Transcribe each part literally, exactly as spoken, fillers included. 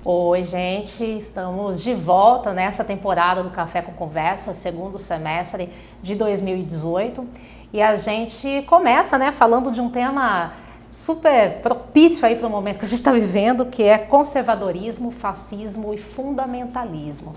Oi, gente, estamos de volta nessa temporada do Café com Conversa, segundo semestre de dois mil e dezoito. E a gente começa, né, falando de um tema super propício aí para o momento que a gente está vivendo, que é conservadorismo, fascismo e fundamentalismo.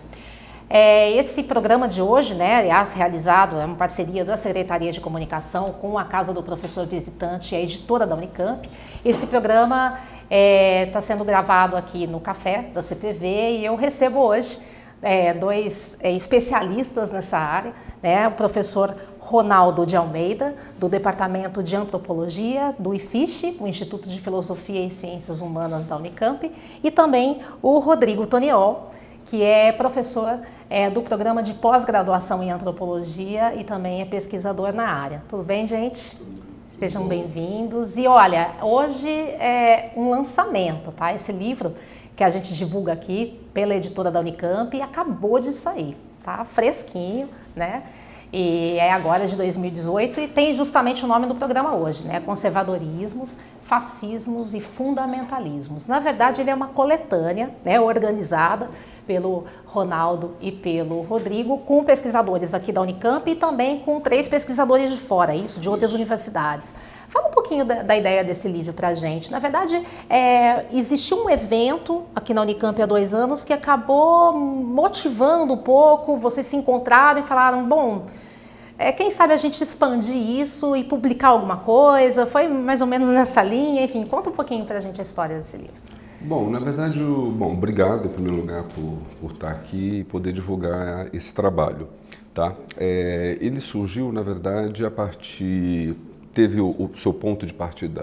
É, esse programa de hoje, né, aliás, realizado, é uma parceria da Secretaria de Comunicação com a Casa do Professor Visitante e a editora da Unicamp. Esse programa está é, sendo gravado aqui no Café da C P V e eu recebo hoje é, dois é, especialistas nessa área, né, o professor Ronaldo de Almeida, do Departamento de Antropologia do I F I C, o Instituto de Filosofia e Ciências Humanas da Unicamp, e também o Rodrigo Toniol, que é professor é, do programa de pós-graduação em Antropologia e também é pesquisador na área. Tudo bem, gente? Sejam bem-vindos. E olha, hoje é um lançamento, tá? Esse livro que a gente divulga aqui pela editora da Unicamp acabou de sair, tá? Fresquinho, né? E é agora de dois mil e dezoito e tem justamente o nome do programa hoje, né? Conservadorismos, fascismos e fundamentalismos. Na verdade, ele é uma coletânea, né, organizada pelo Ronaldo e pelo Rodrigo, com pesquisadores aqui da Unicamp e também com três pesquisadores de fora, isso, de outras universidades. Fala um pouquinho da, da ideia desse livro para a gente. Na verdade, é, existiu um evento aqui na Unicamp há dois anos que acabou motivando um pouco, vocês se encontraram e falaram, bom, é, quem sabe a gente expandir isso e publicar alguma coisa, foi mais ou menos nessa linha, enfim, conta um pouquinho para a gente a história desse livro. Bom, na verdade, o, bom, obrigado em primeiro lugar por, por estar aqui e poder divulgar esse trabalho, tá? É, ele surgiu, na verdade, a partir, teve o, o seu ponto de partida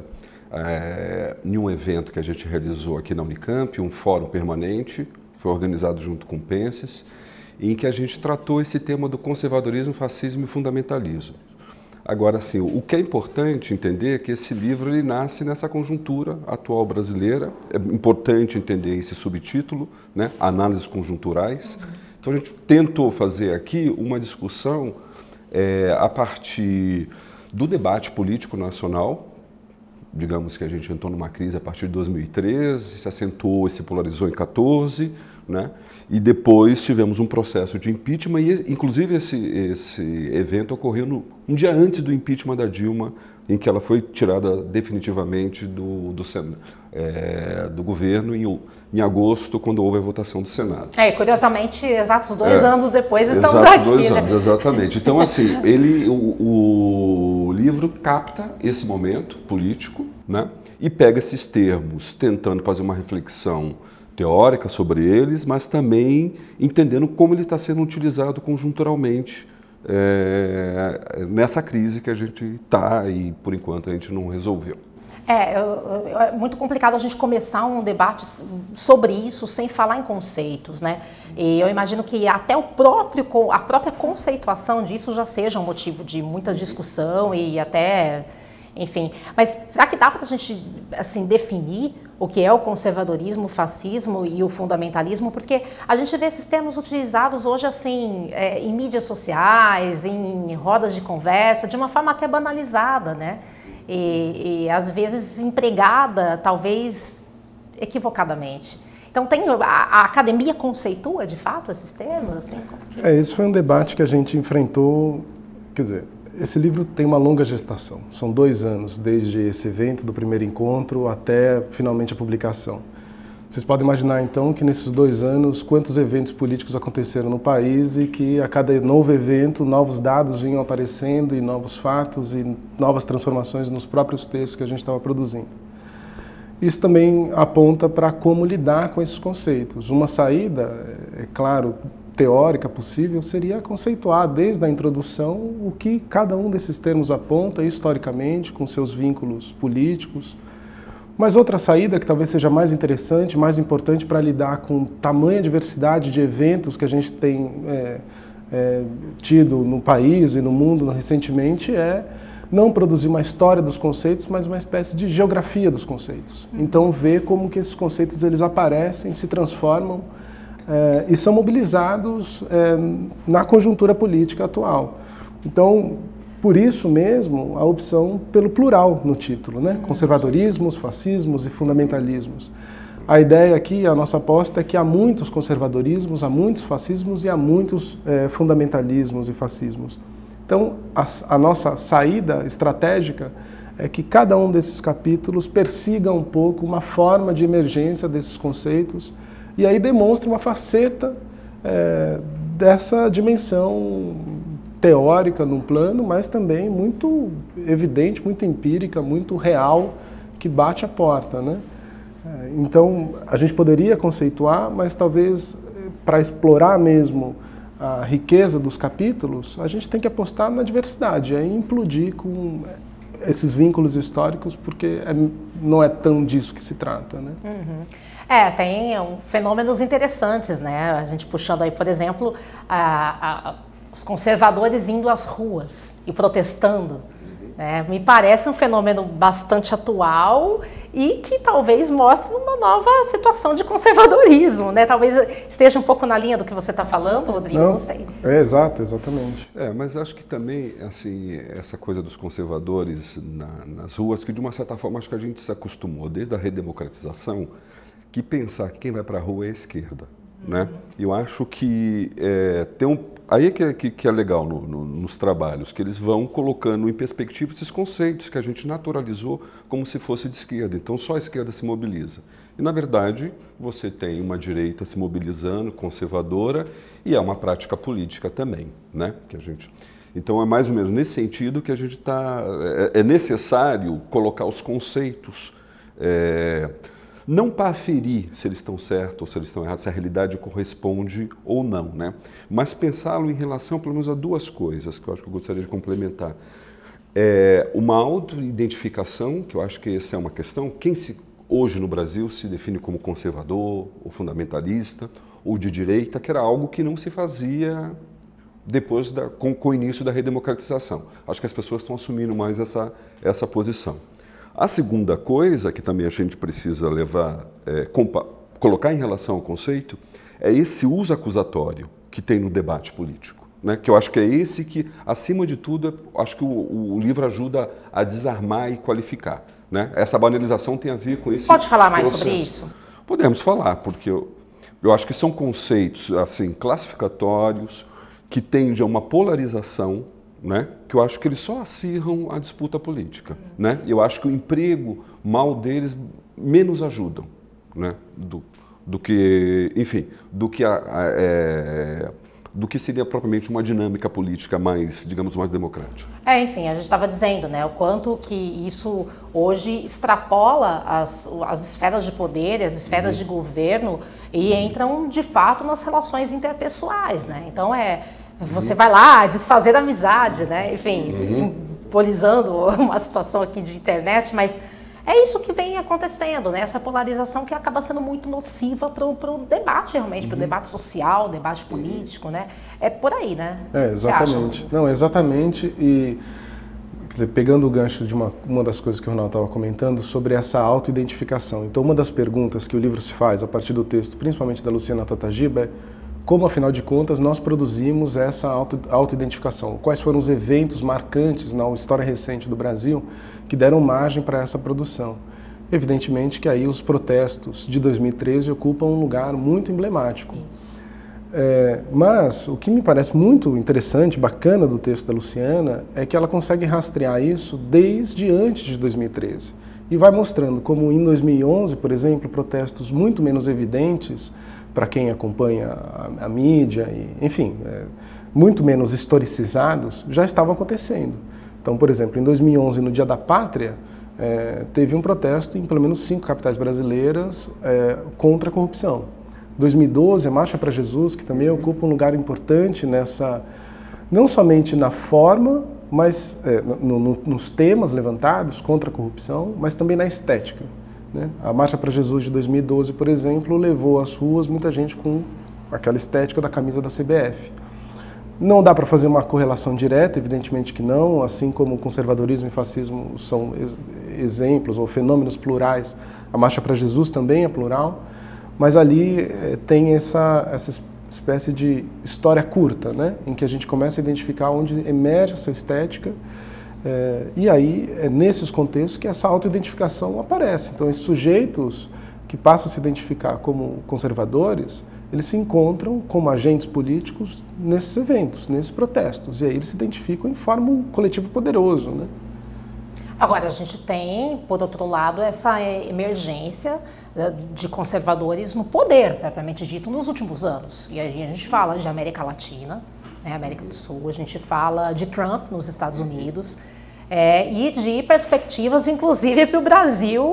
é, em um evento que a gente realizou aqui na Unicamp, um fórum permanente, foi organizado junto com o Penses, em que a gente tratou esse tema do conservadorismo, fascismo e fundamentalismo. Agora, assim, o que é importante entender é que esse livro ele nasce nessa conjuntura atual brasileira. É importante entender esse subtítulo, né? Análises conjunturais. Então, a gente tentou fazer aqui uma discussão é, a partir do debate político nacional. Digamos que a gente entrou numa crise a partir de dois mil e treze, se acentuou e se polarizou em quatorze, né? E depois tivemos um processo de impeachment e, inclusive, esse, esse evento ocorreu no, um dia antes do impeachment da Dilma, em que ela foi tirada definitivamente do, do, é, do governo em, em agosto, quando houve a votação do Senado. É, curiosamente, exatos dois é, anos depois estamos exato aqui. Dois né? anos, exatamente. Então, assim, ele, o, o livro capta esse momento político, né, e pega esses termos, tentando fazer uma reflexão teórica sobre eles, mas também entendendo como ele está sendo utilizado conjunturalmente é, nessa crise que a gente está e, por enquanto, a gente não resolveu. É, é muito complicado a gente começar um debate sobre isso sem falar em conceitos, né? E eu imagino que até o próprio, a própria conceituação disso já seja um motivo de muita discussão e até... Enfim, mas será que dá para a gente assim, definir o que é o conservadorismo, o fascismo e o fundamentalismo? Porque a gente vê esses termos utilizados hoje assim, é, em mídias sociais, em rodas de conversa, de uma forma até banalizada, né? E, e às vezes empregada, talvez equivocadamente. Então, tem, a, a academia conceitua de fato esses termos? Assim, como que... É, esse foi um debate que a gente enfrentou, quer dizer... Esse livro tem uma longa gestação, são dois anos, desde esse evento do primeiro encontro até finalmente a publicação. Vocês podem imaginar então que nesses dois anos quantos eventos políticos aconteceram no país e que a cada novo evento novos dados vinham aparecendo e novos fatos e novas transformações nos próprios textos que a gente estava produzindo. Isso também aponta para como lidar com esses conceitos. Uma saída, é claro, teórica possível seria conceituar desde a introdução o que cada um desses termos aponta historicamente, com seus vínculos políticos. Mas outra saída que talvez seja mais interessante, mais importante para lidar com tamanha diversidade de eventos que a gente tem é, é, tido no país e no mundo recentemente é não produzir uma história dos conceitos, mas uma espécie de geografia dos conceitos. Então ver como que esses conceitos eles aparecem, se transformam É, e são mobilizados é, na conjuntura política atual. Então, por isso mesmo, a opção pelo plural no título, né? Conservadorismos, fascismos e fundamentalismos. A ideia aqui, a nossa aposta é que há muitos conservadorismos, há muitos fascismos e há muitos é, fundamentalismos e fascismos. Então, a, a nossa saída estratégica é que cada um desses capítulos persiga um pouco uma forma de emergência desses conceitos e aí demonstre uma faceta é, dessa dimensão teórica num plano, mas também muito evidente, muito empírica, muito real, que bate a porta, né? Então, a gente poderia conceituar, mas talvez para explorar mesmo a riqueza dos capítulos, a gente tem que apostar na diversidade, é implodir com esses vínculos históricos, porque é, não é tão disso que se trata, né? Uhum. É, tem um, fenômenos interessantes, né? A gente puxando aí, por exemplo, a, a, os conservadores indo às ruas e protestando. É, me parece um fenômeno bastante atual e que talvez mostre uma nova situação de conservadorismo, né? Talvez esteja um pouco na linha do que você está falando, Rodrigo, não, não sei. É, exato, exatamente. É, mas acho que também, assim, essa coisa dos conservadores na, nas ruas, que de uma certa forma acho que a gente se acostumou, desde a redemocratização, que pensar que quem vai para a rua é a esquerda, uhum. né? Eu acho que é, tem um... Aí é que é, que, que é legal no, no, nos trabalhos, que eles vão colocando em perspectiva esses conceitos que a gente naturalizou como se fosse de esquerda. Então só a esquerda se mobiliza. E na verdade você tem uma direita se mobilizando, conservadora, e é uma prática política também, né? Que a gente... Então é mais ou menos nesse sentido que a gente está... É, é necessário colocar os conceitos... É, não para aferir se eles estão certos ou se eles estão errados, se a realidade corresponde ou não, né? Mas pensá-lo em relação, pelo menos, a duas coisas que eu acho que eu gostaria de complementar. É uma auto-identificação, que eu acho que essa é uma questão. Quem se, hoje no Brasil se define como conservador, ou fundamentalista, ou de direita, que era algo que não se fazia depois da, com, com o início da redemocratização. Acho que as pessoas estão assumindo mais essa, essa posição. A segunda coisa que também a gente precisa levar, é, compa, colocar em relação ao conceito, é esse uso acusatório que tem no debate político, né? Que eu acho que é esse que, acima de tudo, acho que o, o livro ajuda a desarmar e qualificar, né? Essa banalização tem a ver com esse Pode falar mais processo. sobre isso? Podemos falar, porque eu, eu acho que são conceitos assim, classificatórios, que tendem a uma polarização, né? Que eu acho que eles só acirram a disputa política, né? Eu acho que o emprego mal deles menos ajudam, né? Do, do que, enfim, do que a, a, é, do que seria propriamente uma dinâmica política mais, digamos, mais democrática. É, enfim, a gente estava dizendo, né, o quanto que isso hoje extrapola as, as esferas de poder, as esferas uhum. de governo e uhum. entram de fato nas relações interpessoais, né? Então é Você vai lá desfazer a amizade, né? Enfim, uhum. simbolizando uma situação aqui de internet, mas é isso que vem acontecendo, né? Essa polarização que acaba sendo muito nociva para o debate, realmente, uhum. para o debate social, debate político, né? É por aí, né? É, exatamente. Não, exatamente. E, quer dizer, pegando o gancho de uma, uma das coisas que o Ronaldo estava comentando sobre essa autoidentificação. Então, uma das perguntas que o livro se faz a partir do texto, principalmente da Luciana Tatagiba, é como, afinal de contas, nós produzimos essa auto, auto-identificação? Quais foram os eventos marcantes na história recente do Brasil que deram margem para essa produção? Evidentemente que aí os protestos de dois mil e treze ocupam um lugar muito emblemático. É, mas o que me parece muito interessante, bacana do texto da Luciana, é que ela consegue rastrear isso desde antes de dois mil e treze. E vai mostrando como em dois mil e onze, por exemplo, protestos muito menos evidentes, para quem acompanha a, a mídia, e, enfim, é, muito menos historicizados, já estavam acontecendo. Então, por exemplo, em dois mil e onze, no Dia da Pátria, é, teve um protesto em pelo menos cinco capitais brasileiras é, contra a corrupção. Em dois mil e doze, a Marcha para Jesus, que também ocupa um lugar importante nessa, não somente na forma, mas é, no, no, nos temas levantados contra a corrupção, mas também na estética. Né? A Marcha para Jesus de dois mil e doze, por exemplo, levou às ruas muita gente com aquela estética da camisa da C B F. Não dá para fazer uma correlação direta, evidentemente que não, assim como o conservadorismo e fascismo são ex exemplos ou fenômenos plurais, a Marcha para Jesus também é plural, mas ali eh, tem essa, essa espécie de história curta, né? Em que a gente começa a identificar onde emerge essa estética. É, e aí é nesses contextos que essa autoidentificação aparece. Então, esses sujeitos que passam a se identificar como conservadores, eles se encontram como agentes políticos nesses eventos, nesses protestos. E aí eles se identificam e formam um coletivo poderoso, né? Agora, a gente tem, por outro lado, essa emergência de conservadores no poder, propriamente dito, nos últimos anos. E aí a gente fala de América Latina, né, América do Sul, a gente fala de Trump nos Estados Unidos, é, e de perspectivas, inclusive, para o Brasil,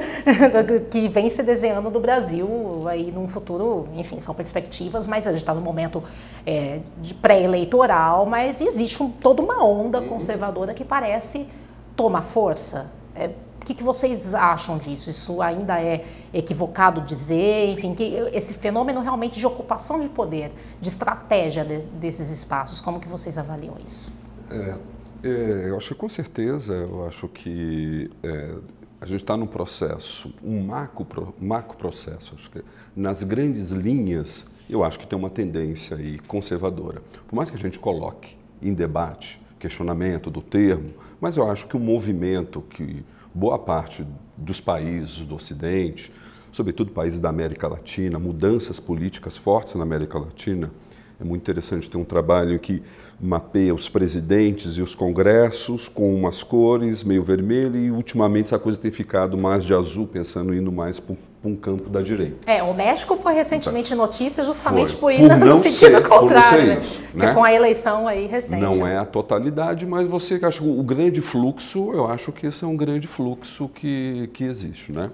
que vem se desenhando do Brasil aí num futuro, enfim, são perspectivas, mas a gente está no momento é, de pré-eleitoral, mas existe um, toda uma onda conservadora que parece tomar força. É, o que, que vocês acham disso? Isso ainda é equivocado dizer? Enfim, que esse fenômeno realmente de ocupação de poder, de estratégia de, desses espaços, como que vocês avaliam isso? É, é, eu acho que com certeza, eu acho que é, a gente está num processo, um macro, macro processo, acho que nas grandes linhas, eu acho que tem uma tendência aí conservadora. Por mais que a gente coloque em debate, questionamento do termo, mas eu acho que o movimento que boa parte dos países do Ocidente, sobretudo países da América Latina, mudanças políticas fortes na América Latina, é muito interessante ter um trabalho que mapeia os presidentes e os congressos com umas cores meio vermelho e ultimamente essa coisa tem ficado mais de azul, pensando indo mais para um campo da direita. É, o México foi recentemente notícia justamente foi. por ir por no sentido ser, contrário, né? Isso, né? Com a eleição aí recente. Não é a totalidade, mas você acha que o grande fluxo, eu acho que esse é um grande fluxo que, que existe, né?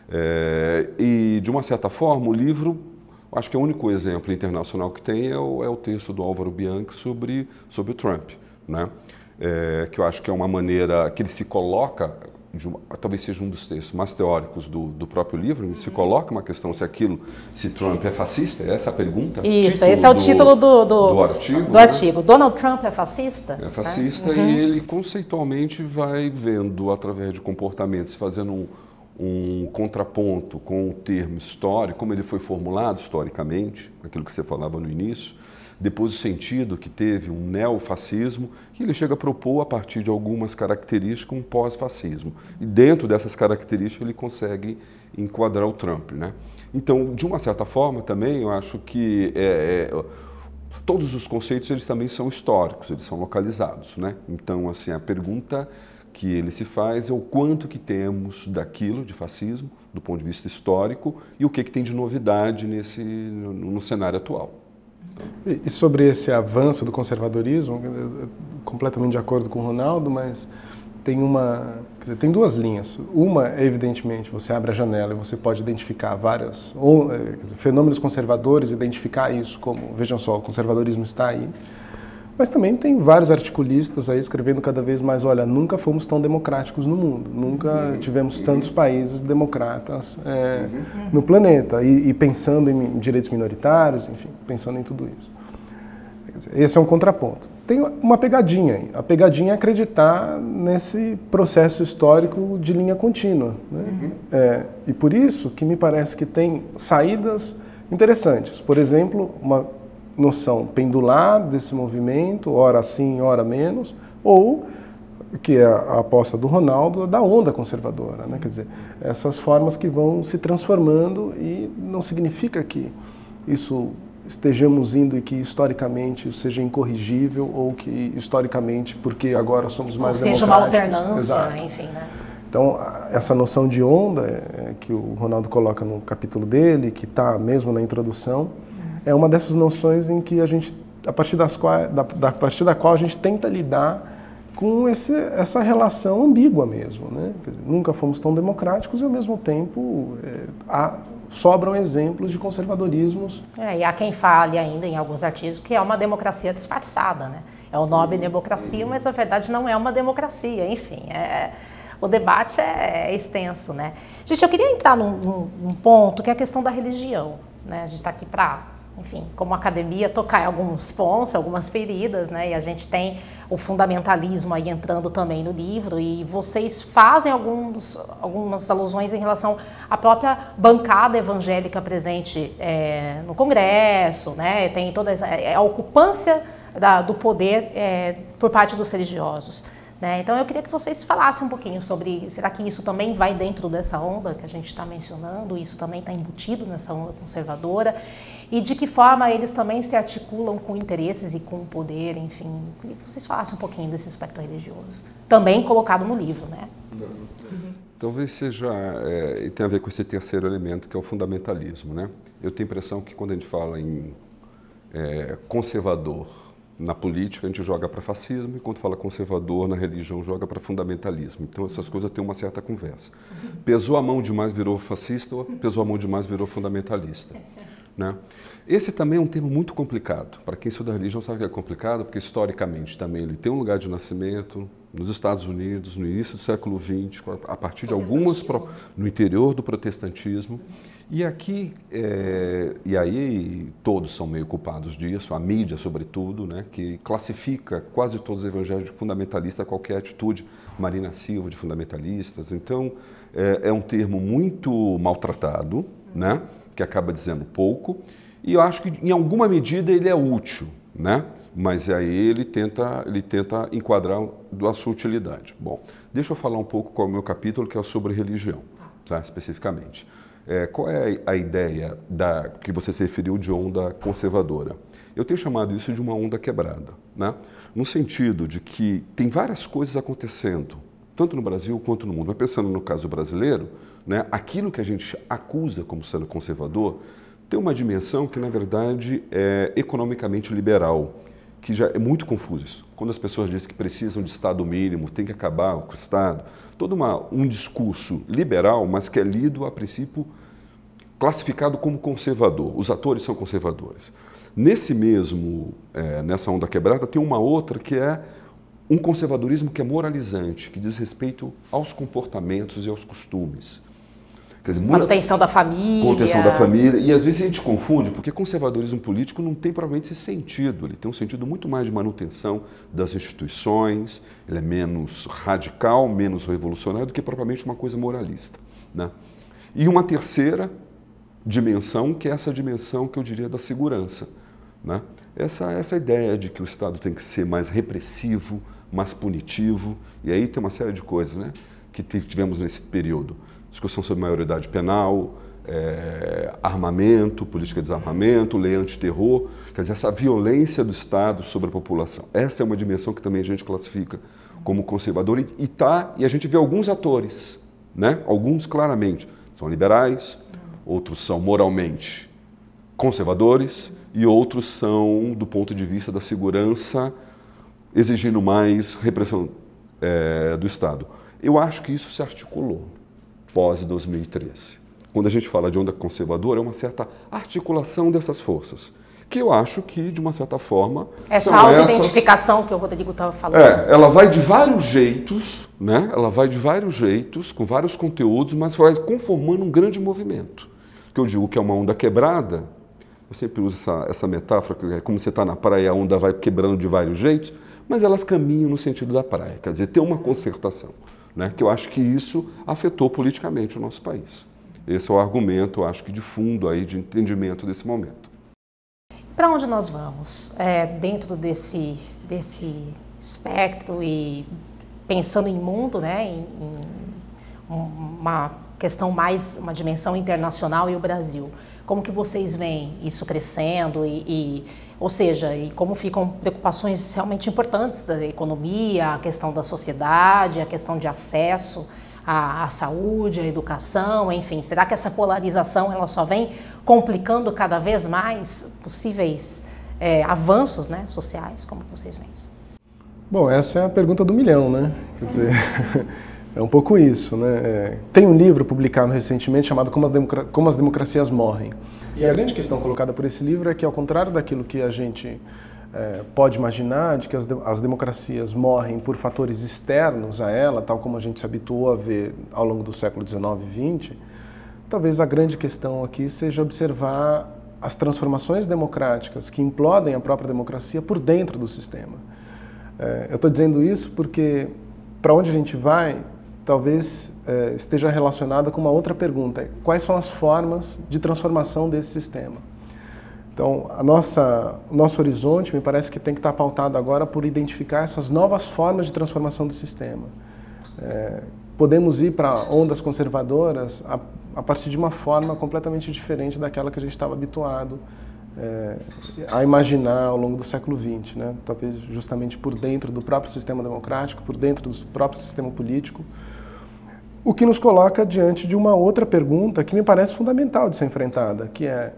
É, e de uma certa forma o livro, acho que é o único exemplo internacional que tem é o, é o texto do Álvaro Bianchi sobre, sobre o Trump, né? É, que eu acho que é uma maneira que ele se coloca, de uma, talvez seja um dos textos mais teóricos do, do próprio livro, ele se coloca uma questão se aquilo, se Trump é fascista, é essa a pergunta? Isso, esse é o do, título do, do, do artigo. Do né? artigo. Donald Trump é fascista? É fascista, né? Uhum. E ele conceitualmente vai vendo através de comportamentos, fazendo um um contraponto com o termo histórico, como ele foi formulado historicamente, aquilo que você falava no início, depois o sentido que teve um neofascismo, que ele chega a propor a partir de algumas características um pós-fascismo. E dentro dessas características ele consegue enquadrar o Trump, né? Então, de uma certa forma também, eu acho que é, é, todos os conceitos eles também são históricos, eles são localizados, né? Então, assim, a pergunta que ele se faz é o quanto que temos daquilo de fascismo, do ponto de vista histórico, e o que, que tem de novidade nesse, no, no cenário atual. E, e sobre esse avanço do conservadorismo, completamente de acordo com o Ronaldo, mas tem uma, quer dizer, tem duas linhas. Uma, evidentemente, você abre a janela e você pode identificar vários ou, quer dizer, fenômenos conservadores, identificar isso como, vejam só, o conservadorismo está aí. Mas também tem vários articulistas aí escrevendo cada vez mais, olha, nunca fomos tão democráticos no mundo, nunca tivemos tantos países democratas é, no planeta, e, e pensando em direitos minoritários, enfim, pensando em tudo isso. Quer dizer, esse é um contraponto. Tem uma pegadinha aí, a pegadinha é acreditar nesse processo histórico de linha contínua, né? Uhum. É, e por isso que me parece que tem saídas interessantes. Por exemplo, uma noção pendular desse movimento, ora sim, ora menos, ou, que é a aposta do Ronaldo, da onda conservadora, né? Quer dizer, essas formas que vão se transformando e não significa que isso estejamos indo e que historicamente isso seja incorrigível ou que historicamente, porque agora somos mais ou seja uma alternância, Exato. Enfim, né? Então, essa noção de onda é, que o Ronaldo coloca no capítulo dele, que está mesmo na introdução, é uma dessas noções em que a gente, a partir, das qual, da, da, a partir da qual a gente tenta lidar com esse, essa relação ambígua mesmo, né? Quer dizer, nunca fomos tão democráticos e, ao mesmo tempo, é, há, sobram exemplos de conservadorismos. É, e há quem fale ainda em alguns artigos que é uma democracia disfarçada, né? É o nome democracia, mas na verdade não é uma democracia, enfim, é... O debate é extenso, né? Gente, eu queria entrar num, num, num ponto que é a questão da religião, né? A gente está aqui para, enfim, como academia, tocar em alguns pontos, algumas feridas, né? E a gente tem o fundamentalismo aí entrando também no livro, e vocês fazem alguns, algumas alusões em relação à própria bancada evangélica presente é, no Congresso, né? Tem toda essa, a ocupância da, do poder é, por parte dos religiosos. Né? Então eu queria que vocês falassem um pouquinho sobre, será que isso também vai dentro dessa onda que a gente está mencionando, isso também está embutido nessa onda conservadora, e de que forma eles também se articulam com interesses e com poder, enfim. Eu queria que vocês falassem um pouquinho desse aspecto religioso, também colocado no livro, né? Uhum. Talvez seja, é, e tem a ver com esse terceiro elemento, que é o fundamentalismo, né? Eu tenho a impressão que quando a gente fala em é, conservador na política, a gente joga para fascismo, e quando fala conservador na religião, joga para fundamentalismo. Então essas coisas têm uma certa conversa. Pesou a mão demais, virou fascista, ou pesou a mão demais, virou fundamentalista. Né? Esse também é um tema muito complicado. Para quem estuda religião sabe que é complicado, porque historicamente também ele tem um lugar de nascimento nos Estados Unidos, no início do século vinte, a partir de algumas... Pro, no interior do protestantismo. E aqui, é, e aí todos são meio culpados disso, a mídia sobretudo, né, que classifica quase todos os evangélicos de fundamentalista, qualquer atitude, Marina Silva de fundamentalistas. Então, é, é um termo muito maltratado, né, que acaba dizendo pouco, e eu acho que em alguma medida ele é útil, né, mas aí ele tenta, ele tenta enquadrar a sua utilidade. Bom, deixa eu falar um pouco qual é o meu capítulo, que é sobre religião, tá, especificamente. É, qual é a ideia da, que você se referiu de onda conservadora? Eu tenho chamado isso de uma onda quebrada, né? No sentido de que tem várias coisas acontecendo, tanto no Brasil quanto no mundo. Mas pensando no caso brasileiro, né, aquilo que a gente acusa como sendo conservador tem uma dimensão que, na verdade, é economicamente liberal, que já é muito confuso isso. Quando as pessoas dizem que precisam de Estado mínimo, tem que acabar com o Estado, todo uma, um discurso liberal, mas que é lido, a princípio, classificado como conservador. Os atores são conservadores. Nesse mesmo, é, nessa onda quebrada, tem uma outra que é um conservadorismo que é moralizante, que diz respeito aos comportamentos e aos costumes. Quer dizer, manutenção da família. Manutenção da família. E às vezes a gente confunde, porque conservadorismo político não tem provavelmente esse sentido. Ele tem um sentido muito mais de manutenção das instituições, ele é menos radical, menos revolucionário do que propriamente uma coisa moralista, né? E uma terceira dimensão, que é essa dimensão que eu diria da segurança, né? Essa, essa ideia de que o Estado tem que ser mais repressivo, mais punitivo, e aí tem uma série de coisas, né, que tivemos nesse período. Discussão sobre maioridade penal, é, armamento, política de desarmamento, lei antiterror, quer dizer, essa violência do Estado sobre a população. Essa é uma dimensão que também a gente classifica como conservadora, e, e, tá, e a gente vê alguns atores, né, alguns claramente, são liberais, outros são moralmente conservadores e outros são, do ponto de vista da segurança, exigindo mais repressão é, do Estado. Eu acho que isso se articulou pós dois mil e treze. Quando a gente fala de onda conservadora, é uma certa articulação dessas forças, que eu acho que, de uma certa forma... Essa auto-identificação essas... que o Rodrigo estava falando. É, ela vai de vários jeitos, né? Ela vai de vários jeitos, com vários conteúdos, mas vai conformando um grande movimento. Que eu digo que é uma onda quebrada, eu sempre uso essa, essa metáfora, que é como você está na praia, a onda vai quebrando de vários jeitos, mas elas caminham no sentido da praia, quer dizer, tem uma concertação, né? Que eu acho que isso afetou politicamente o nosso país. Esse é o argumento, eu acho que de fundo aí, de entendimento desse momento. Para onde nós vamos? É, dentro desse, desse espectro e pensando em mundo, né, em, em uma questão mais, uma dimensão internacional e o Brasil. Como que vocês veem isso crescendo e, e ou seja, e como ficam preocupações realmente importantes da economia, a questão da sociedade, a questão de acesso à, à saúde, à educação, enfim. Será que essa polarização ela só vem complicando cada vez mais possíveis é, avanços, né, sociais? Como vocês veem isso? Bom, essa é a pergunta do milhão, né? Quer dizer, é um pouco isso, né? É, tem um livro publicado recentemente chamado Como as, Democra- Como as Democracias Morrem. E a grande questão colocada por esse livro é que, ao contrário daquilo que a gente é, pode imaginar, de que as, de- as democracias morrem por fatores externos a ela, tal como a gente se habituou a ver ao longo do século dezenove e vinte, talvez a grande questão aqui seja observar as transformações democráticas que implodem a própria democracia por dentro do sistema. É, eu estou dizendo isso porque, para onde a gente vai, talvez é, esteja relacionada com uma outra pergunta: quais são as formas de transformação desse sistema? Então, a nossa, o nosso horizonte me parece que tem que estar pautado agora por identificar essas novas formas de transformação do sistema. É, podemos ir para ondas conservadoras a, a partir de uma forma completamente diferente daquela que a gente estava habituado é, a imaginar ao longo do século vinte, né? Talvez justamente por dentro do próprio sistema democrático, por dentro do próprio sistema político, o que nos coloca diante de uma outra pergunta que me parece fundamental de ser enfrentada, que é,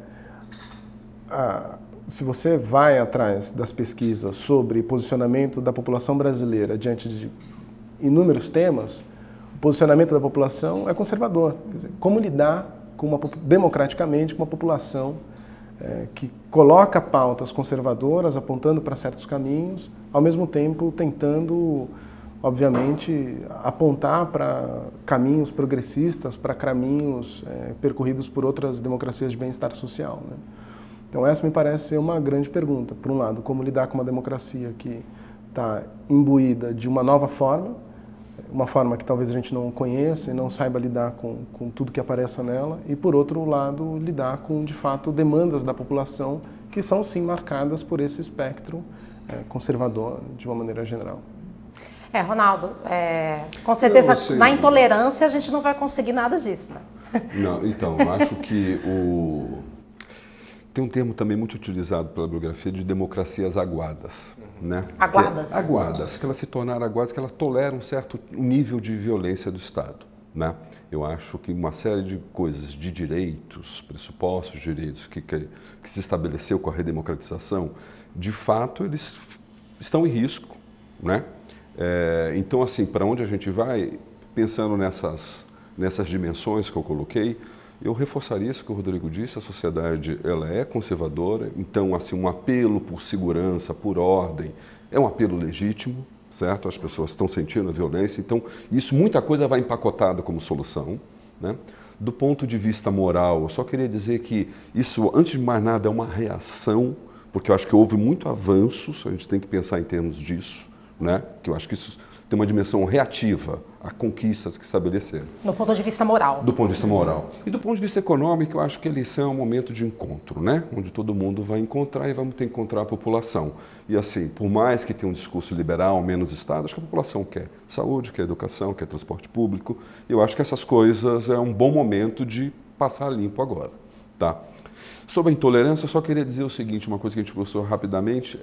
a, se você vai atrás das pesquisas sobre posicionamento da população brasileira diante de inúmeros temas, o posicionamento da população é conservador. Quer dizer, como lidar com uma, democraticamente com uma população é, que coloca pautas conservadoras, apontando para certos caminhos, ao mesmo tempo tentando, obviamente, apontar para caminhos progressistas, para caminhos é, percorridos por outras democracias de bem-estar social, né? Então essa me parece ser uma grande pergunta. Por um lado, como lidar com uma democracia que está imbuída de uma nova forma, uma forma que talvez a gente não conheça e não saiba lidar com, com tudo que apareça nela, e por outro lado, lidar com, de fato, demandas da população que são, sim, marcadas por esse espectro é, conservador, de uma maneira geral. É, Ronaldo, é, com certeza, sei, na intolerância a gente não vai conseguir nada disso, né? Não, então, eu acho que o... Tem um termo também muito utilizado pela bibliografia de democracias aguadas, né? Aguadas? Que é, aguadas, que elas se tornaram aguadas, que elas toleram um certo nível de violência do Estado, né? Eu acho que uma série de coisas, de direitos, pressupostos de direitos que, que, que se estabeleceu com a redemocratização, de fato eles estão em risco, né? É, então, assim, para onde a gente vai, pensando nessas, nessas dimensões que eu coloquei, eu reforçaria isso que o Rodrigo disse, a sociedade ela é conservadora, então assim, um apelo por segurança, por ordem, é um apelo legítimo, certo? As pessoas estão sentindo a violência, então isso, muita coisa vai empacotada como solução, né? Do ponto de vista moral, eu só queria dizer que isso, antes de mais nada, é uma reação, porque eu acho que houve muito avanço, a gente tem que pensar em termos disso, né? Que eu acho que isso tem uma dimensão reativa a conquistas que estabeleceram. Do ponto de vista moral. Do ponto de vista moral. E do ponto de vista econômico, eu acho que a eleição é um momento de encontro, né? Onde todo mundo vai encontrar e vamos ter que encontrar a população. E assim, por mais que tenha um discurso liberal, menos Estado, acho que a população quer saúde, quer educação, quer transporte público. E eu acho que essas coisas é um bom momento de passar limpo agora, tá? Sobre a intolerância, eu só queria dizer o seguinte, uma coisa que a gente mostrou rapidamente,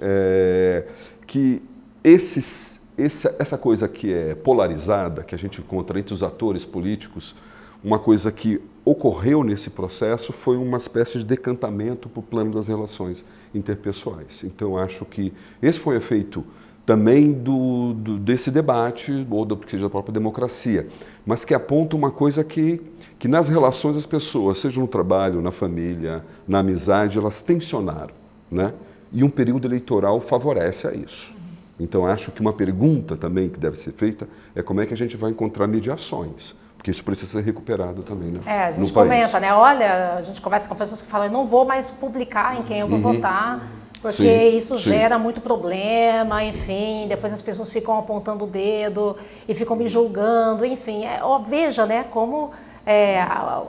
é que esses... Essa, essa coisa que é polarizada, que a gente encontra entre os atores políticos, uma coisa que ocorreu nesse processo foi uma espécie de decantamento para o plano das relações interpessoais. Então, eu acho que esse foi o efeito também do, do, desse debate, ou do que seja da própria democracia, mas que aponta uma coisa que, que nas relações das pessoas, seja no trabalho, na família, na amizade, elas tensionaram, né? E um período eleitoral favorece a isso. Então, acho que uma pergunta também que deve ser feita é como é que a gente vai encontrar mediações, porque isso precisa ser recuperado também, né? É, a gente comenta, né? Olha, a gente conversa com pessoas que falam, eu não vou mais publicar em quem eu vou uhum. votar, porque sim, isso sim. gera muito problema, enfim, depois as pessoas ficam apontando o dedo e ficam me julgando, enfim. É, ó, veja, né, como... É,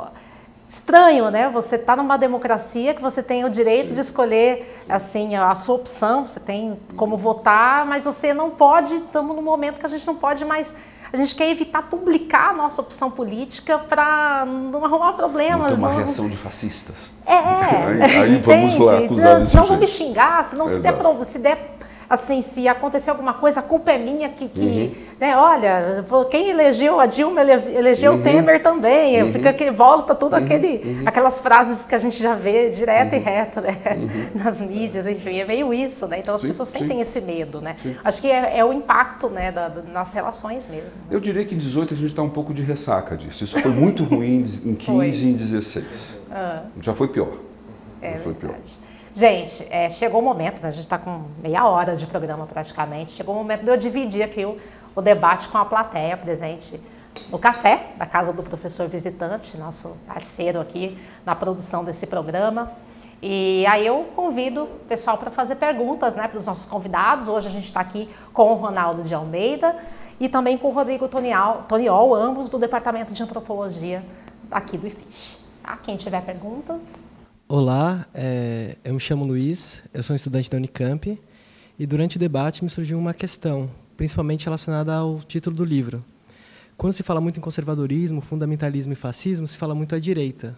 estranho, né? Você está numa democracia que você tem o direito sim. de escolher assim, a sua opção, você tem como votar, mas você não pode, estamos num momento que a gente não pode mais, a gente quer evitar publicar a nossa opção política para não arrumar problemas. Não ter uma não... reação de fascistas. É, é. Aí, aí vamos lá acusar Não, não vão me xingar, senão se der, se der assim, se acontecer alguma coisa, a culpa é minha que, que uhum. né, olha, quem elegeu a Dilma, elegeu uhum. o Temer também, uhum. fica aquele, volta tudo uhum. aquele, uhum. aquelas frases que a gente já vê direta uhum. e reta, né, uhum. nas mídias, enfim, é meio isso, né, então as sim, pessoas sentem sim. esse medo, né, sim. acho que é, é o impacto, né, da, nas relações mesmo. Né? Eu diria que em dezoito a gente está um pouco de ressaca disso, isso foi muito ruim em quinze e em dezesseis, ah. já foi pior, é já foi verdade. pior. Gente, é, chegou o momento, né, a gente está com meia hora de programa praticamente, chegou o momento de eu dividir aqui o, o debate com a plateia presente no café da casa do professor visitante, nosso parceiro aqui na produção desse programa. E aí eu convido o pessoal para fazer perguntas, né, para os nossos convidados. Hoje a gente está aqui com o Ronaldo de Almeida e também com o Rodrigo Toniol, Toniol ambos do Departamento de Antropologia aqui do I F I S. Tá? Quem tiver perguntas... Olá, é, eu me chamo Luiz, eu sou um estudante da Unicamp e durante o debate me surgiu uma questão, principalmente relacionada ao título do livro. Quando se fala muito em conservadorismo, fundamentalismo e fascismo, se fala muito à direita.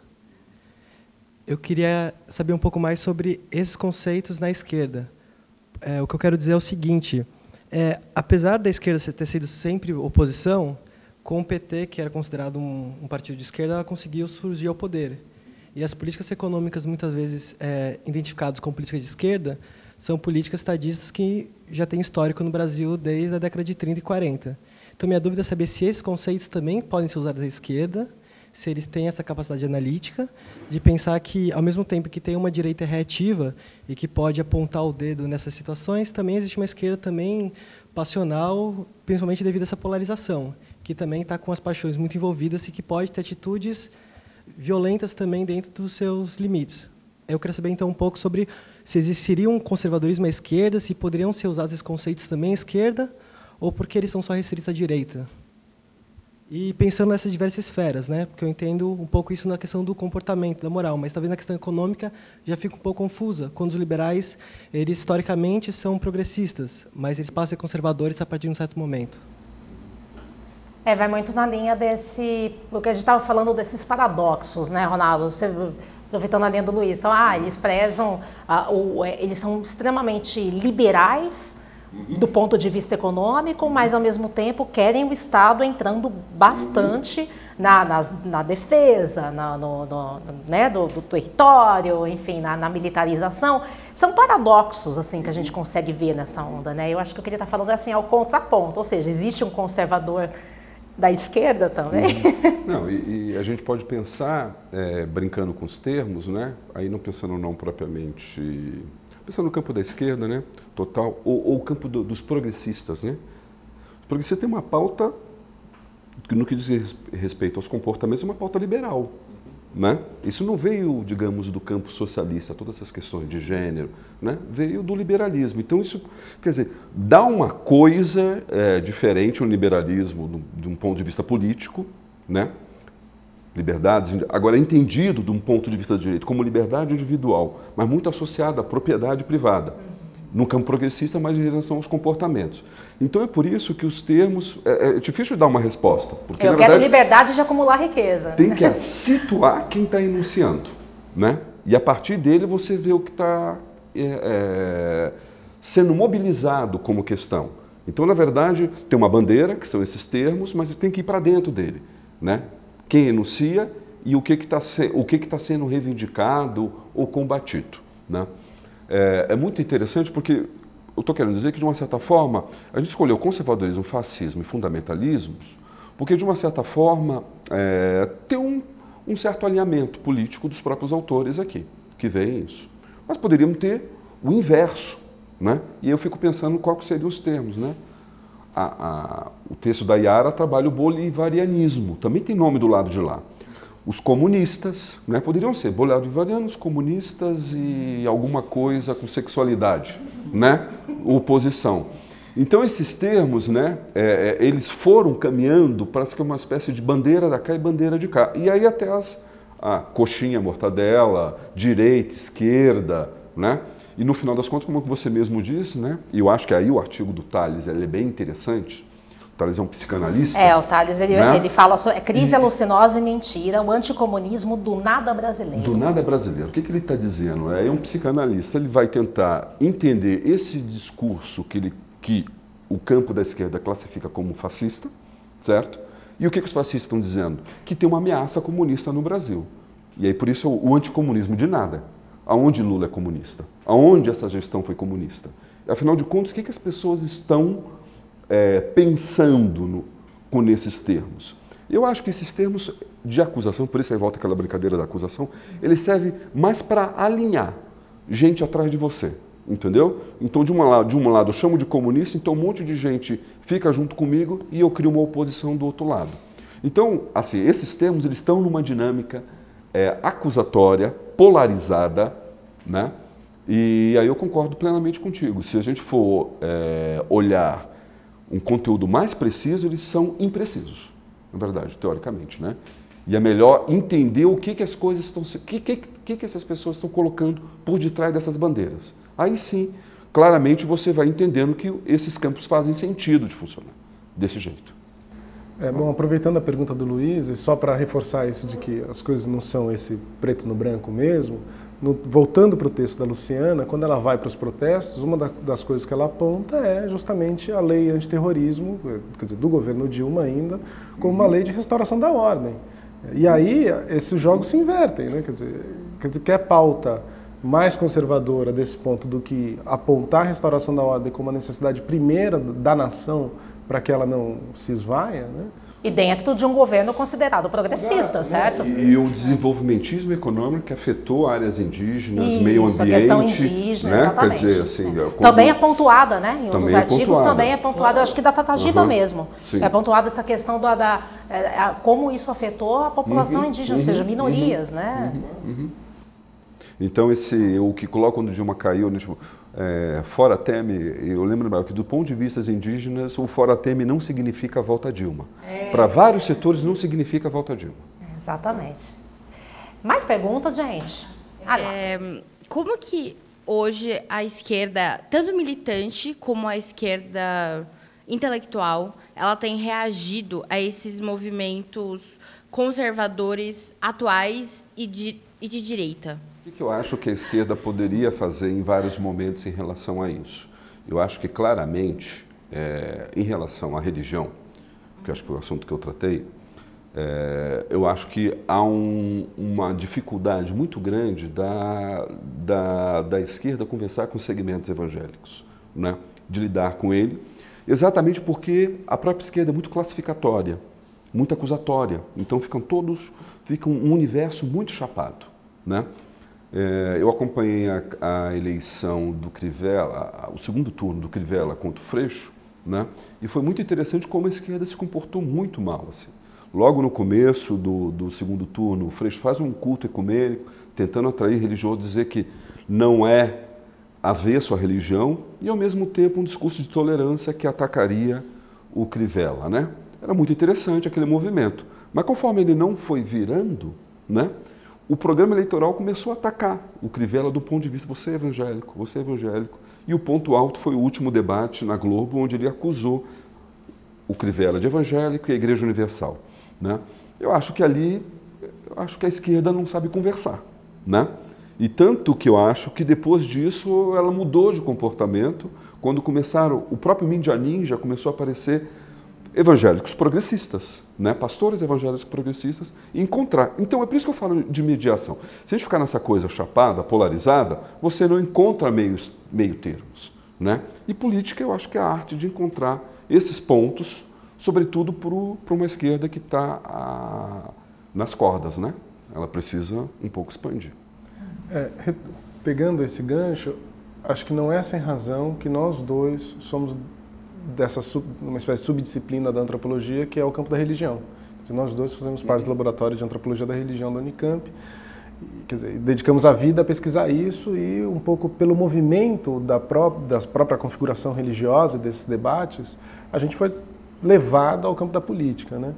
Eu queria saber um pouco mais sobre esses conceitos na esquerda. É, o que eu quero dizer é o seguinte, é, apesar da esquerda ter sido sempre oposição, com o P T, que era considerado um, um partido de esquerda, ela conseguiu surgir ao poder. E as políticas econômicas, muitas vezes é, identificadas como políticas de esquerda, são políticas estadistas que já têm histórico no Brasil desde a década de trinta e quarenta. Então, minha dúvida é saber se esses conceitos também podem ser usados à esquerda, se eles têm essa capacidade analítica de pensar que, ao mesmo tempo que tem uma direita reativa e que pode apontar o dedo nessas situações, também existe uma esquerda também passional, principalmente devido a essa polarização, que também está com as paixões muito envolvidas e que pode ter atitudes violentas também dentro dos seus limites. Eu queria saber, então, um pouco sobre se existiria um conservadorismo à esquerda, se poderiam ser usados esses conceitos também à esquerda, ou porque eles são só restritos à direita. E pensando nessas diversas esferas, né? Porque eu entendo um pouco isso na questão do comportamento, da moral, mas talvez na questão econômica já fica um pouco confusa, quando os liberais, eles historicamente são progressistas, mas eles passam a ser conservadores a partir de um certo momento. É, vai muito na linha desse, o que a gente estava falando desses paradoxos, né, Ronaldo? Você, aproveitando a linha do Luiz, então, ah, eles prezam, ah, o, eles são extremamente liberais do ponto de vista econômico, mas ao mesmo tempo querem o Estado entrando bastante na, na, na defesa, na, no, no, né, do, do território, enfim, na, na militarização. São paradoxos assim que a gente consegue ver nessa onda, né? Eu acho que eu queria estar falando assim ao contraponto, ou seja, existe um conservador da esquerda também. Não, e, e a gente pode pensar, é, brincando com os termos, né? Aí não pensando não propriamente, pensando no campo da esquerda, né? Total, ou, ou o campo do, dos progressistas, né? Os progressistas têm uma pauta, no que diz respeito aos comportamentos, uma pauta liberal, né? Isso não veio, digamos, do campo socialista, todas essas questões de gênero, né? Veio do liberalismo. Então isso, quer dizer, dá uma coisa é, diferente, um liberalismo no, de um ponto de vista político, né? Liberdades, agora entendido de um ponto de vista de direito como liberdade individual, mas muito associada à propriedade privada, no campo progressista, mas em relação aos comportamentos. Então é por isso que os termos, é, é difícil de dar uma resposta. Porque, eu na quero verdade, liberdade de acumular riqueza. Tem que situar quem está enunciando, né? E a partir dele você vê o que está é, é, sendo mobilizado como questão. Então, na verdade, tem uma bandeira, que são esses termos, mas tem que ir para dentro dele, né? Quem enuncia e o que está o que que tá sendo reivindicado ou combatido, né? É, é muito interessante porque eu estou querendo dizer que, de uma certa forma, a gente escolheu conservadorismo, fascismo e fundamentalismos porque, de uma certa forma, é, tem um, um certo alinhamento político dos próprios autores aqui, que veem isso. Mas poderíamos ter o inverso, né? E eu fico pensando qual que seriam os termos, né? A, a, o texto da Yara trabalha o bolivarianismo, também tem nome do lado de lá. Os comunistas, né, poderiam ser bolivarianos, comunistas e alguma coisa com sexualidade, né, oposição. Então esses termos, né, é, é, eles foram caminhando para ser uma espécie de bandeira da cá e bandeira de cá. E aí até as a coxinha, mortadela, direita, esquerda, né? E no final das contas, como você mesmo disse, né, e eu acho que aí o artigo do Tales ele é bem interessante. O Tales é um psicanalista. É, o Tales ele, né? ele fala sobre crise alucinosa e mentira, o anticomunismo do nada brasileiro. Do nada brasileiro. O que, que ele está dizendo? É um psicanalista, ele vai tentar entender esse discurso que, ele, que o campo da esquerda classifica como fascista, certo? E o que, que os fascistas estão dizendo? Que tem uma ameaça comunista no Brasil. E aí por isso o anticomunismo de nada. Aonde Lula é comunista? Aonde essa gestão foi comunista? Afinal de contas, o que, que as pessoas estão é, pensando no, com nesses termos? Eu acho que esses termos de acusação, por isso aí volta aquela brincadeira da acusação, ele serve mais para alinhar gente atrás de você, entendeu? Então, de, uma, de um lado eu chamo de comunista, então um monte de gente fica junto comigo e eu crio uma oposição do outro lado. Então, assim, esses termos eles estão numa dinâmica é, acusatória, polarizada, né? E aí eu concordo plenamente contigo. Se a gente for é, olhar um conteúdo mais preciso, eles são imprecisos, na verdade, teoricamente, né? E é melhor entender o que, que as coisas estão, o que, que, que, que essas pessoas estão colocando por detrás dessas bandeiras. Aí sim, claramente você vai entendendo que esses campos fazem sentido de funcionar desse jeito. É, bom, aproveitando a pergunta do Luiz, e só para reforçar isso de que as coisas não são esse preto no branco mesmo, no, voltando para o texto da Luciana, quando ela vai para os protestos, uma da, das coisas que ela aponta é justamente a lei antiterrorismo, quer dizer, do governo Dilma ainda, como uma lei de restauração da ordem. E aí esses jogos se invertem, né? Quer dizer, quer dizer, que é pauta mais conservadora desse ponto do que apontar a restauração da ordem como a necessidade primeira da nação para que ela não se esvaia, né? E dentro de um governo considerado progressista, Ah, certo? E, e o desenvolvimentismo econômico que afetou áreas indígenas, Isso, meio ambiente, a questão indígena, né? exatamente. Quer dizer, assim, é. quando... Também é pontuada, né? Em um dos Também é artigos pontuada. também é pontuado, eu acho que da Tata Giba Uhum. mesmo. Sim. É pontuada essa questão da, da é, a, como isso afetou a população Uhum, indígena, uhum, ou seja, minorias, uhum, né? Uhum, uhum. Então, esse, o que coloca quando Dilma caiu, né, tipo, é, fora Temer, eu lembro que do ponto de vista indígenas, o fora Temer não significa a volta a Dilma. É. Para vários setores não significa a volta a Dilma. Exatamente. Mais perguntas, gente? É, como que hoje a esquerda, tanto militante como a esquerda intelectual, ela tem reagido a esses movimentos conservadores atuais e de, e de direita? O que eu acho que a esquerda poderia fazer em vários momentos em relação a isso? Eu acho que claramente, é, em relação à religião, que eu acho que foi o assunto que eu tratei, é, eu acho que há um, uma dificuldade muito grande da, da, da esquerda conversar com os segmentos evangélicos, né? De lidar com ele, exatamente porque a própria esquerda é muito classificatória, muito acusatória, então ficam todos, fica um universo muito chapado, né? É, eu acompanhei a, a eleição do Crivella, a, o segundo turno do Crivella contra o Freixo, né? E foi muito interessante como a esquerda se comportou muito mal. Assim. Logo no começo do, do segundo turno, o Freixo faz um culto ecumênico, tentando atrair religiosos, dizer que não é avesso à religião, e ao mesmo tempo um discurso de tolerância que atacaria o Crivella, né? Era muito interessante aquele movimento. Mas conforme ele não foi virando, né? O programa eleitoral começou a atacar o Crivella do ponto de vista, você é evangélico, você é evangélico. E o ponto alto foi o último debate na Globo, onde ele acusou o Crivella de evangélico e a Igreja Universal, né? Eu acho que ali, eu acho que a esquerda não sabe conversar, né? E tanto que eu acho que depois disso ela mudou de comportamento, quando começaram, o próprio Mídia Ninja começou a aparecer evangélicos progressistas, né? Pastores evangélicos progressistas, e encontrar. Então é por isso que eu falo de mediação. Se a gente ficar nessa coisa chapada, polarizada, você não encontra meios, meio termos, né? E política eu acho que é a arte de encontrar esses pontos, sobretudo para uma esquerda que está nas cordas, né? Ela precisa um pouco expandir. É, pegando esse gancho, acho que não é sem razão que nós dois somos dessa sub, uma espécie de subdisciplina da antropologia, que é o campo da religião. Quer dizer, nós dois fazemos parte do laboratório de antropologia da religião da Unicamp, e, quer dizer, dedicamos a vida a pesquisar isso e um pouco pelo movimento da, pró da própria configuração religiosa desses debates, a gente foi levado ao campo da política, né?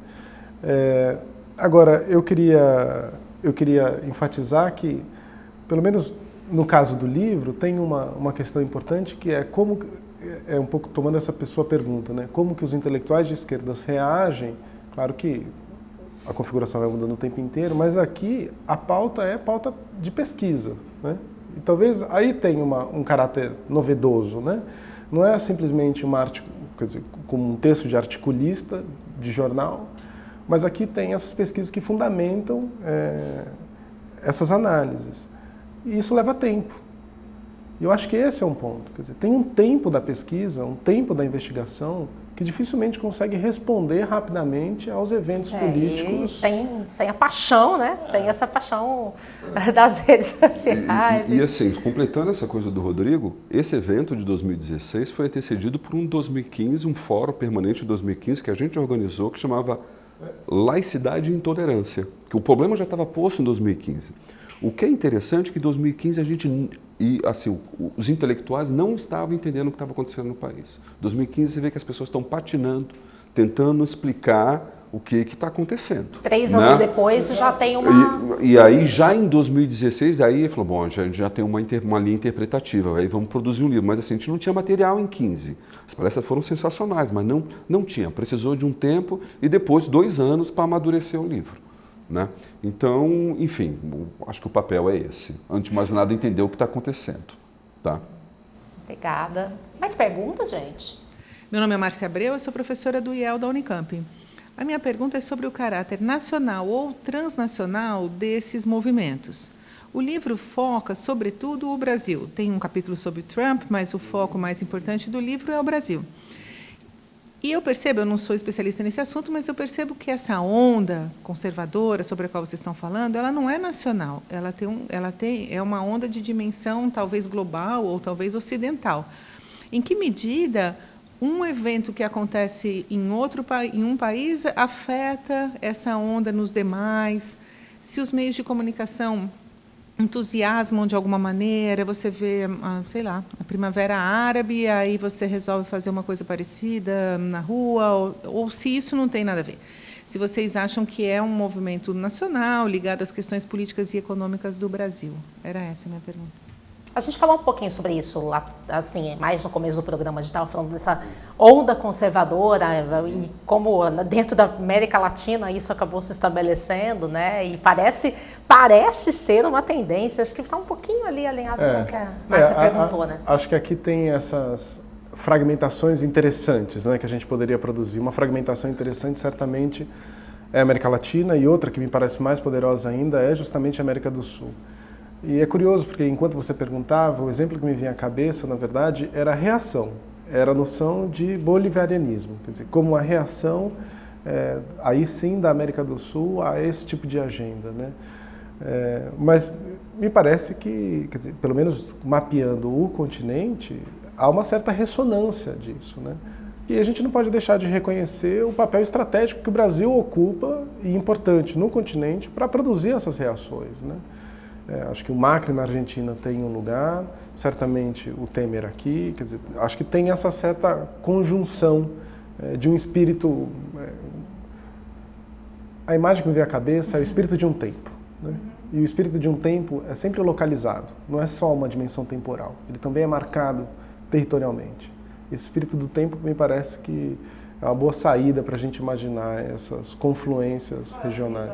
É, agora, eu queria, eu queria enfatizar que, pelo menos no caso do livro, tem uma, uma questão importante que é como... é um pouco tomando essa sua pergunta, né? Como que os intelectuais de esquerdas reagem? Claro que a configuração vai mudando o tempo inteiro, mas aqui a pauta é pauta de pesquisa, né? E talvez aí tenha uma, um caráter novedoso, né? Não é simplesmente uma arte, quer dizer, como um texto de articulista, de jornal, mas aqui tem essas pesquisas que fundamentam é, essas análises. E isso leva tempo. E eu acho que esse é um ponto. Quer dizer, tem um tempo da pesquisa, um tempo da investigação, que dificilmente consegue responder rapidamente aos eventos é, políticos. Sem, sem a paixão, né? É. Sem essa paixão das redes sociais. E, e, e assim, completando essa coisa do Rodrigo, esse evento de dois mil e dezesseis foi antecedido por um dois mil e quinze, um fórum permanente de dois mil e quinze que a gente organizou, que chamava Laicidade e Intolerância, que o problema já estava posto em dois mil e quinze. O que é interessante é que em dois mil e quinze a gente, e assim, os intelectuais não estavam entendendo o que estava acontecendo no país. Em dois mil e quinze você vê que as pessoas estão patinando, tentando explicar o que está acontecendo. Três né? anos depois já tem uma... E, e aí, já em dois mil e dezesseis, aí ele falou, bom, já, já tem uma, inter, uma linha interpretativa, aí vamos produzir um livro. Mas assim, a gente não tinha material em quinze. As palestras foram sensacionais, mas não, não tinha. Precisou de um tempo e depois dois anos para amadurecer o livro. Né? Então, enfim, acho que o papel é esse. Antes de mais nada, entender o que está acontecendo. Tá? Obrigada. Mais perguntas, gente? Meu nome é Márcia Abreu, eu sou professora do I E L da Unicamp. A minha pergunta é sobre o caráter nacional ou transnacional desses movimentos. O livro foca, sobretudo, o Brasil. Tem um capítulo sobre Trump, mas o foco mais importante do livro é o Brasil. E eu percebo, eu não sou especialista nesse assunto, mas eu percebo que essa onda conservadora sobre a qual vocês estão falando, ela não é nacional. Ela tem, um, ela tem é uma onda de dimensão talvez global ou talvez ocidental. Em que medida um evento que acontece em outro em um país afeta essa onda nos demais? Se os meios de comunicação entusiasmam de alguma maneira, você vê, sei lá, a Primavera Árabe, aí você resolve fazer uma coisa parecida na rua, ou, ou se isso não tem nada a ver. Se vocês acham que é um movimento nacional ligado às questões políticas e econômicas do Brasil. Era essa a minha pergunta. A gente falou um pouquinho sobre isso lá, assim, mais no começo do programa. A gente estava falando dessa onda conservadora e como dentro da América Latina isso acabou se estabelecendo, né? E parece, parece ser uma tendência. Acho que está um pouquinho ali alinhado é, com o que a Márcia é, perguntou, a, a, né? Acho que aqui tem essas fragmentações interessantes, né, que a gente poderia produzir. Uma fragmentação interessante, certamente, é a América Latina, e outra que me parece mais poderosa ainda é justamente a América do Sul. E é curioso, porque enquanto você perguntava, o exemplo que me vinha à cabeça, na verdade, era a reação. Era a noção de bolivarianismo, quer dizer, como uma reação, é, aí sim, da América do Sul a esse tipo de agenda, né? É, mas me parece que, quer dizer, pelo menos mapeando o continente, há uma certa ressonância disso, né? E a gente não pode deixar de reconhecer o papel estratégico que o Brasil ocupa, e importante, no continente, para produzir essas reações, né? É, acho que o Macri na Argentina tem um lugar, certamente o Temer aqui, quer dizer, acho que tem essa certa conjunção é, de um espírito... É, a imagem que me veio à cabeça é o espírito de um tempo, né? E o espírito de um tempo é sempre localizado, não é só uma dimensão temporal, ele também é marcado territorialmente. Esse espírito do tempo me parece que é uma boa saída para a gente imaginar essas confluências regionais.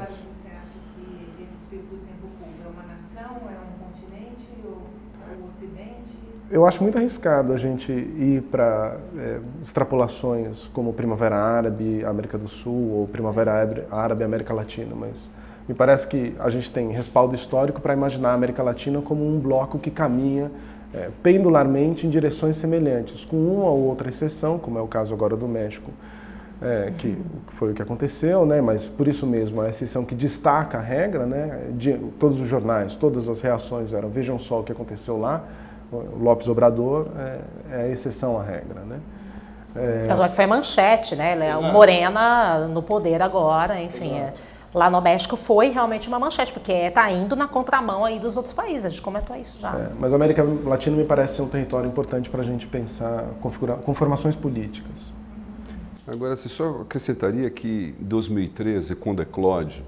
Eu acho muito arriscado a gente ir para é, extrapolações como Primavera Árabe, América do Sul, ou Primavera Árabe, América Latina, mas me parece que a gente tem respaldo histórico para imaginar a América Latina como um bloco que caminha é, pendularmente em direções semelhantes, com uma ou outra exceção, como é o caso agora do México, é, que foi o que aconteceu, né, mas por isso mesmo a exceção que destaca a regra, né, de, todos os jornais, todas as reações eram, vejam só o que aconteceu lá, o López Obrador é, é a exceção à regra, né? É... que foi manchete, né? Ele é o Morena no poder agora, enfim. É, lá no México foi realmente uma manchete, porque está indo na contramão aí dos outros países, a gente comentou isso já. É, mas a América Latina me parece ser um território importante para a gente pensar configurar conformações políticas. Agora, você só acrescentaria que em dois mil e treze, quando eclode,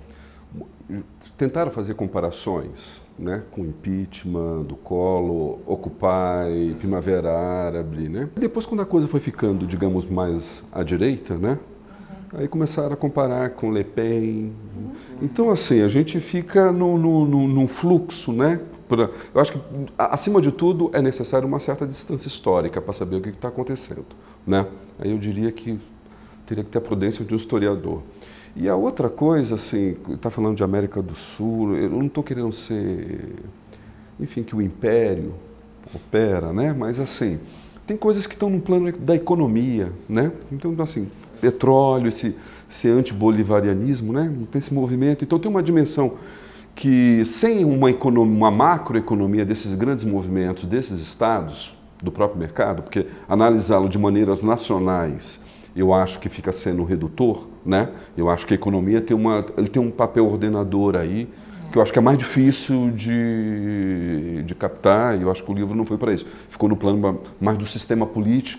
tentaram fazer comparações, né, com impeachment do Collor, Occupy, Primavera Árabe, né? Depois, quando a coisa foi ficando, digamos, mais à direita, né, uhum. aí começaram a comparar com Le Pen. Uhum. Então, assim, a gente fica no, no, no, num fluxo, né? Pra, eu acho que, acima de tudo, é necessário uma certa distância histórica para saber o que está acontecendo, né? Aí eu diria que teria que ter a prudência de um historiador. E a outra coisa, assim, está falando de América do Sul, eu não estou querendo ser, enfim, que o império opera, né? Mas, assim, tem coisas que estão no plano da economia, né? Então, assim, petróleo, esse, esse anti-bolivarianismo, né? Tem esse movimento. Então, tem uma dimensão que, sem uma, economia, uma macroeconomia desses grandes movimentos, desses estados, do próprio mercado, porque analisá-lo de maneiras nacionais, eu acho que fica sendo redutor, né? Eu acho que a economia tem, uma, ele tem um papel ordenador aí, que eu acho que é mais difícil de, de captar, e eu acho que o livro não foi para isso. Ficou no plano mais do sistema político,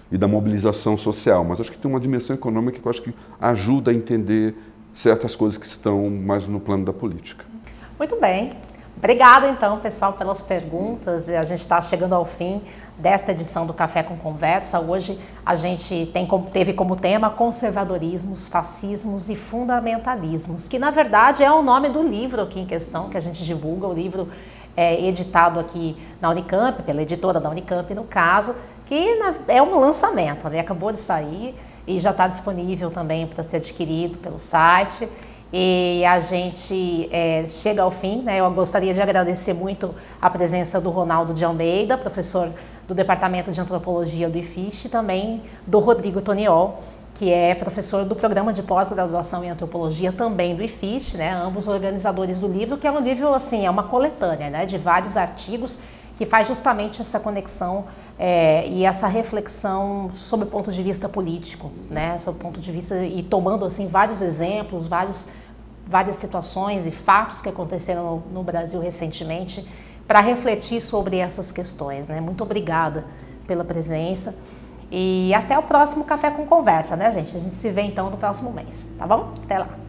e da mobilização social, mas acho que tem uma dimensão econômica que eu acho que ajuda a entender certas coisas que estão mais no plano da política. Muito bem. Obrigada, então, pessoal, pelas perguntas. A gente está chegando ao fim desta edição do Café com Conversa. Hoje a gente tem, teve como tema conservadorismos, fascismos e fundamentalismos, que na verdade é o nome do livro aqui em questão, que a gente divulga, o livro é editado aqui na Unicamp, pela editora da Unicamp, no caso, que é um lançamento, né? Acabou de sair e já está disponível também para ser adquirido pelo site. E a gente é, chega ao fim, né? Eu gostaria de agradecer muito a presença do Ronaldo de Almeida, professor do Departamento de Antropologia do I F I S, e também do Rodrigo Toniol, que é professor do Programa de Pós-Graduação em Antropologia também do I F I S, né? Ambos organizadores do livro, que é um livro, assim, é uma coletânea, né? De vários artigos que faz justamente essa conexão é, e essa reflexão sob o ponto de vista político, né? Sob o ponto de vista e tomando assim vários exemplos, vários, várias situações e fatos que aconteceram no, no Brasil recentemente para refletir sobre essas questões, né? Muito obrigada pela presença e até o próximo Café com Conversa, né, gente? A gente se vê então no próximo mês, tá bom? Até lá!